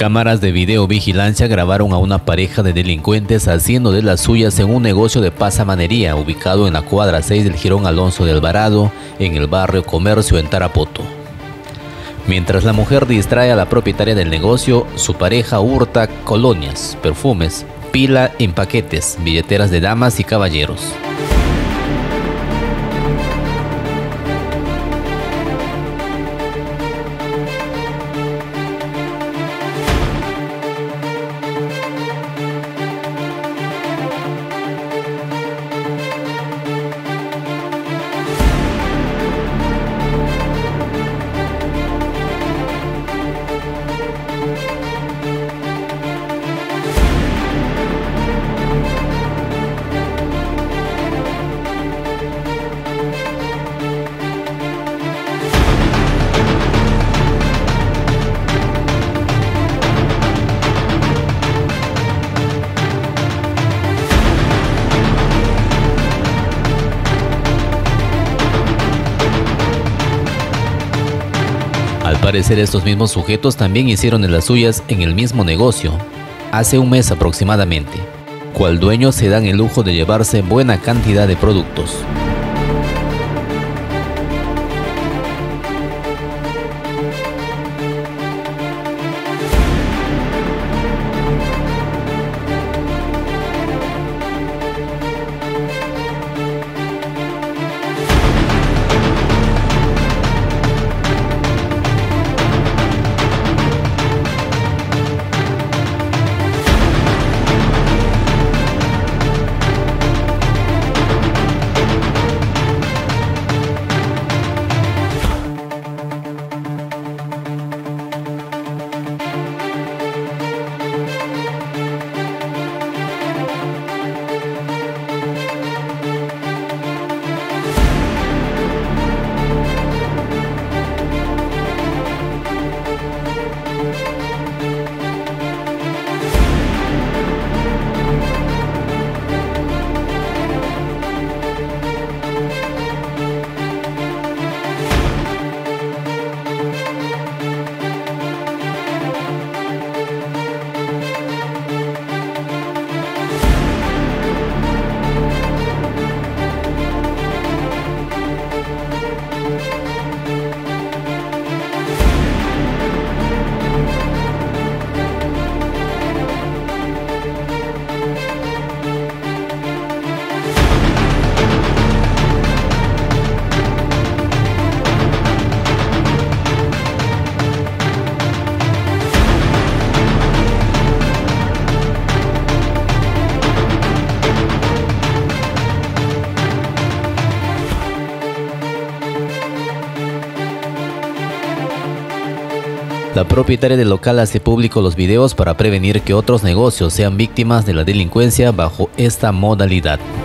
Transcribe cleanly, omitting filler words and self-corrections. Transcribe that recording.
Cámaras de videovigilancia grabaron a una pareja de delincuentes haciendo de las suyas en un negocio de pasamanería ubicado en la cuadra 6 del Jirón Alonso de Alvarado, en el barrio Comercio en Tarapoto. Mientras la mujer distrae a la propietaria del negocio, su pareja hurta colonias, perfumes, pila en paquetes, billeteras de damas y caballeros. Al parecer, estos mismos sujetos también hicieron de las suyas en el mismo negocio, hace un mes aproximadamente, cual dueños se dan el lujo de llevarse buena cantidad de productos. La propietaria del local hace público los videos para prevenir que otros negocios sean víctimas de la delincuencia bajo esta modalidad.